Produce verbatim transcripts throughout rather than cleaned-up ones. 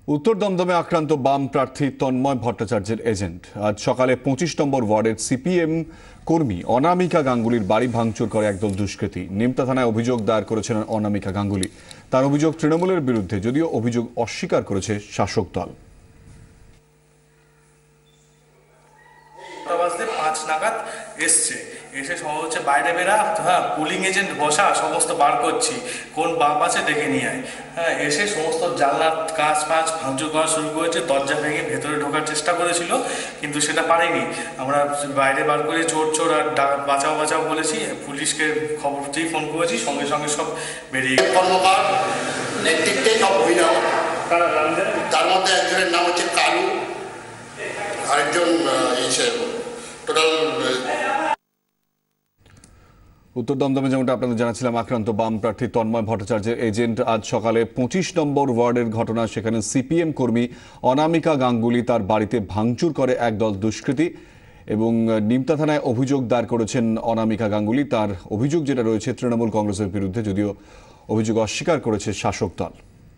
উত্তর দমদমে আক্রান্ত বাম প্রার্থী তন্ময় ভট্টাচার্যের এজেন্ট আজ সকালে পঁচিশ নম্বর ওয়ার্ডের সিপিএম কর্মী অনামিকা গাঙ্গুলির বাড়ি ভাঙচুর করে একদল দুষ্কৃতী। নিমতা থানায় অভিযোগ দায়ের করেছেন অনামিকা গাঙ্গুলি। তার অভিযোগ তৃণমূলের বিরুদ্ধে, যদিও অভিযোগ অস্বীকার করেছে শাসক দল। পাঁচ নাগাদ এসছে, এসে সব হচ্ছে বাইরে বেরা, হ্যাঁ পুলিং এজেন্ট বসা, সমস্ত বার করছি, কোন বাপ আছে ডেকে নিয়ে আয়। হ্যাঁ এসে সমস্ত জানলার কাঁচ ফাঁচ ভাঙচুর করা শুরু করেছে, দরজা ভেঙে ভেতরে ঢোকার চেষ্টা করেছিল, কিন্তু সেটা পারেনি। আমরা বাইরে বার করে চোর চোর আর বাঁচাও বাঁচাও বলেছি, পুলিশকে খবর দিয়ে ফোন করেছি, সঙ্গে সঙ্গে সব বেরিয়ে কর্মকার নেতৃত্বে সব অভিনয়। তার মধ্যে একজনের নাম হচ্ছে কালু, আরেকজন টোটাল। উত্তর দমদমে যেমনটা আপনাদের জানাচ্ছিলাম, আক্রান্ত বাম প্রার্থী তন্ময় ভট্টাচার্যের এজেন্ট আজ সকালে পঁচিশ নম্বর ওয়ার্ডের ঘটনা। সেখানে সিপিএম কর্মী অনামিকা গাঙ্গুলি তার বাড়িতে ভাঙচুর করে একদল দুষ্কৃতী এবং নিমতা থানায় অভিযোগ দায়ের করেছেন অনামিকা গাঙ্গুলি। তার অভিযোগ যেটা রয়েছে তৃণমূল কংগ্রেসের বিরুদ্ধে, যদিও অভিযোগ অস্বীকার করেছে শাসক দল।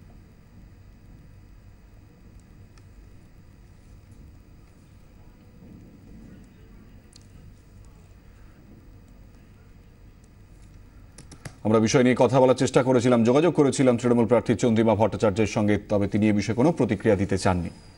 আমরা বিষয় নিয়ে কথা বলার চেষ্টা করেছিলাম, যোগাযোগ করেছিলাম তৃণমূল প্রার্থী চন্দ্রিমা ভট্টাচার্যের সঙ্গে, তবে তিনি এ বিষয়ে কোনো প্রতিক্রিয়া দিতে চাননি।